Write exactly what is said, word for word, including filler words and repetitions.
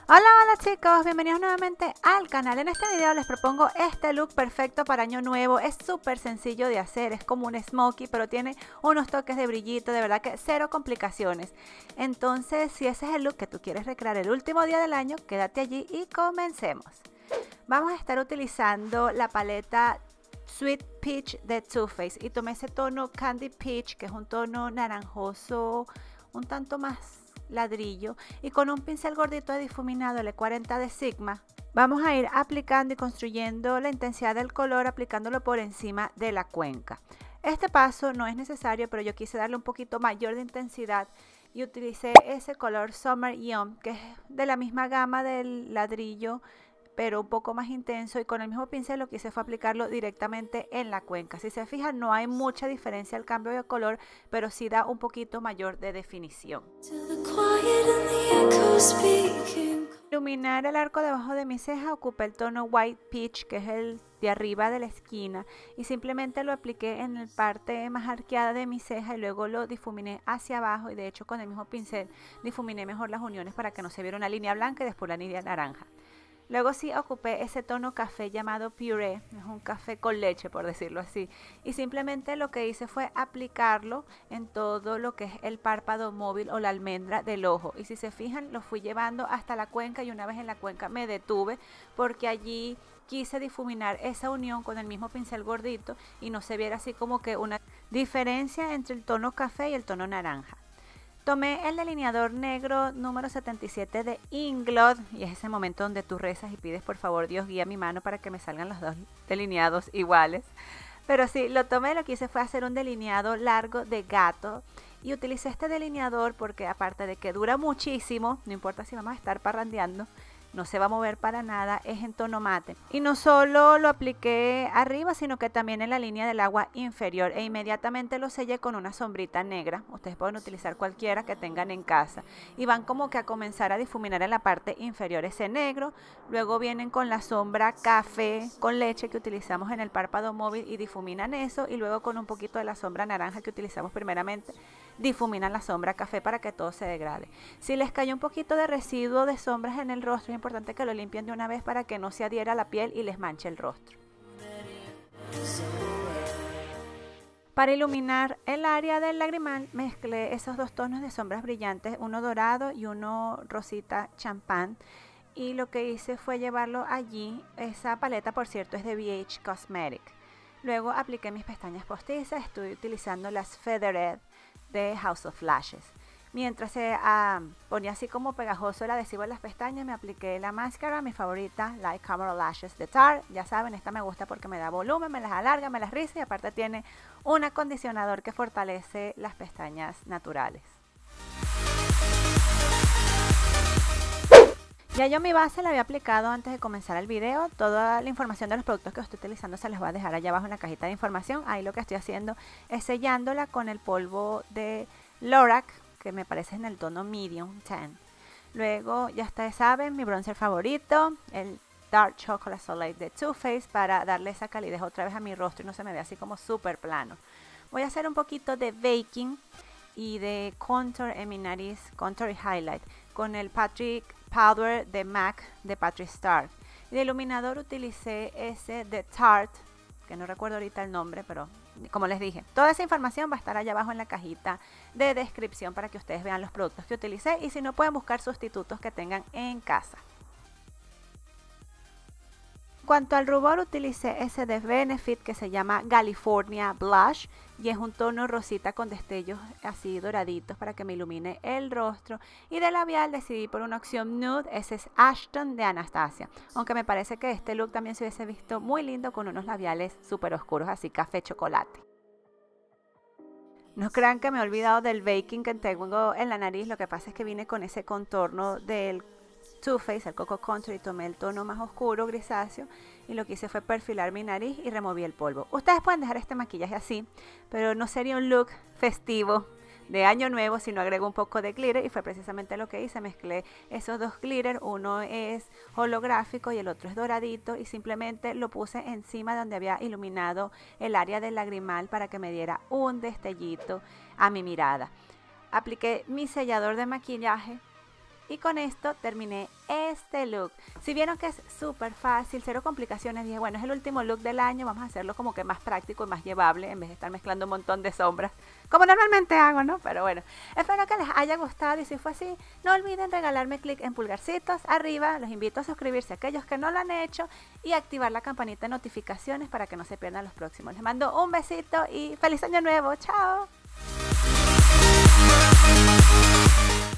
Hola, hola chicos, bienvenidos nuevamente al canal. En este video les propongo este look perfecto para año nuevo. Es súper sencillo de hacer, es como un smokey, pero tiene unos toques de brillito, de verdad que cero complicaciones. Entonces, si ese es el look que tú quieres recrear el último día del año, quédate allí y comencemos. Vamos a estar utilizando la paleta Sweet Peach de Too Faced y tomé ese tono Candy Peach, que es un tono naranjoso, un tanto más ladrillo, y con un pincel gordito de difuminado L cuarenta de Sigma vamos a ir aplicando y construyendo la intensidad del color, aplicándolo por encima de la cuenca. Este paso no es necesario, pero yo quise darle un poquito mayor de intensidad y utilicé ese color Summer Yum, que es de la misma gama del ladrillo pero un poco más intenso, y con el mismo pincel lo que hice fue aplicarlo directamente en la cuenca. Si se fijan, no hay mucha diferencia el cambio de color, pero sí da un poquito mayor de definición. Iluminar el arco debajo de mi ceja, ocupé el tono White Peach, que es el de arriba de la esquina, y simplemente lo apliqué en la parte más arqueada de mi ceja y luego lo difuminé hacia abajo, y de hecho con el mismo pincel difuminé mejor las uniones para que no se viera una línea blanca y después la línea naranja. Luego sí ocupé ese tono café llamado Puree, es un café con leche por decirlo así, y simplemente lo que hice fue aplicarlo en todo lo que es el párpado móvil o la almendra del ojo, y si se fijan lo fui llevando hasta la cuenca, y una vez en la cuenca me detuve porque allí quise difuminar esa unión con el mismo pincel gordito y no se viera así como que una diferencia entre el tono café y el tono naranja. Tomé el delineador negro número setenta y siete de Inglot, y es ese momento donde tú rezas y pides por favor Dios guía mi mano para que me salgan los dos delineados iguales. Pero sí, lo tomé, lo que hice fue hacer un delineado largo de gato, y utilicé este delineador porque aparte de que dura muchísimo, no importa si vamos a estar parrandeando, no se va a mover para nada, es en tono mate. Y no solo lo apliqué arriba, sino que también en la línea del agua inferior, e inmediatamente lo sellé con una sombrita negra. Ustedes pueden utilizar cualquiera que tengan en casa. Y van como que a comenzar a difuminar en la parte inferior ese negro. Luego vienen con la sombra café con leche que utilizamos en el párpado móvil y difuminan eso. Y luego con un poquito de la sombra naranja que utilizamos primeramente, difuminan la sombra café para que todo se degrade. Si les cayó un poquito de residuo de sombras en el rostro, es importante que lo limpien de una vez para que no se adhiera a la piel y les manche el rostro. Para iluminar el área del lagrimal mezclé esos dos tonos de sombras brillantes, uno dorado y uno rosita champán, y lo que hice fue llevarlo allí. Esa paleta, por cierto, es de B H Cosmetic. Luego apliqué mis pestañas postizas, estoy utilizando las Feathered de House of Lashes. Mientras se uh, ponía así como pegajoso el adhesivo en las pestañas, me apliqué la máscara, mi favorita, Light Camera Lashes de Tarte. Ya saben, esta me gusta porque me da volumen, me las alarga, me las riza, y aparte tiene un acondicionador que fortalece las pestañas naturales. Ya yo mi base la había aplicado antes de comenzar el video. Toda la información de los productos que estoy utilizando se les voy a dejar allá abajo en la cajita de información. Ahí lo que estoy haciendo es sellándola con el polvo de Lorac, que me parece en el tono medium tan. Luego, ya ustedes saben, mi bronzer favorito, el Dark Chocolate Soleil de Too Faced, para darle esa calidez otra vez a mi rostro y no se me vea así como súper plano. Voy a hacer un poquito de baking y de contour en mi nariz, contour y highlight, con el Patrick Powder de MAC de Patrick Starrr. Y de iluminador utilicé ese de Tarte, que no recuerdo ahorita el nombre, pero como les dije, toda esa información va a estar allá abajo en la cajita de descripción para que ustedes vean los productos que utilicé, y si no, pueden buscar sustitutos que tengan en casa. En cuanto al rubor, utilicé ese de Benefit que se llama California Blush, y es un tono rosita con destellos así doraditos para que me ilumine el rostro. Y de labial decidí por una opción nude, ese es Ashton de Anastasia, aunque me parece que este look también se hubiese visto muy lindo con unos labiales súper oscuros, así café chocolate. No crean que me he olvidado del baking que tengo en la nariz, lo que pasa es que vine con ese contorno del Too Faced, el Coco Contour, y tomé el tono más oscuro, grisáceo, y lo que hice fue perfilar mi nariz y removí el polvo. Ustedes pueden dejar este maquillaje así, pero no sería un look festivo de año nuevo si no agrego un poco de glitter, y fue precisamente lo que hice. Mezclé esos dos glitter, uno es holográfico y el otro es doradito, y simplemente lo puse encima de donde había iluminado el área del lagrimal para que me diera un destellito a mi mirada. Apliqué mi sellador de maquillaje Y con esto terminé este look. Si vieron que es súper fácil, cero complicaciones, dije, bueno, es el último look del año, vamos a hacerlo como que más práctico y más llevable, en vez de estar mezclando un montón de sombras, como normalmente hago, ¿no? Pero bueno, espero que les haya gustado y si fue así, no olviden regalarme clic en pulgarcitos arriba, los invito a suscribirse a aquellos que no lo han hecho y activar la campanita de notificaciones para que no se pierdan los próximos. Les mando un besito y feliz año nuevo, chao.